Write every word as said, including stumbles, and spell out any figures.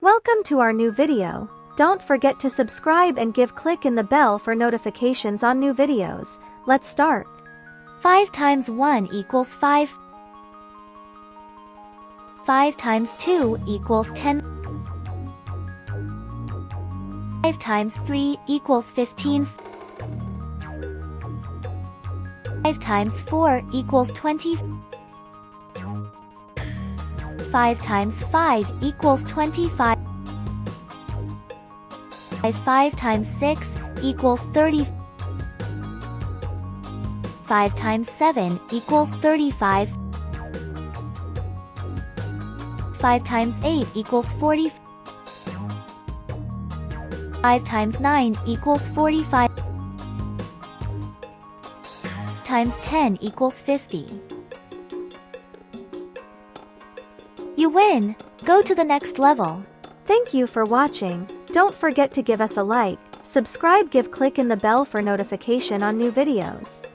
Welcome to our new video. Don't forget to subscribe and give click in the bell for notifications on new videos. Let's start. five times one equals five. five times two equals ten. five times three equals fifteen. five times four equals twenty. five times five equals twenty-five. five times six equals thirty. five times seven equals thirty-five. five times eight equals forty. five times nine equals forty-five. times ten equals fifty. You win! Go to the next level. Thank you for watching. Don't forget to give us a like, subscribe, give click in the bell for notification on new videos.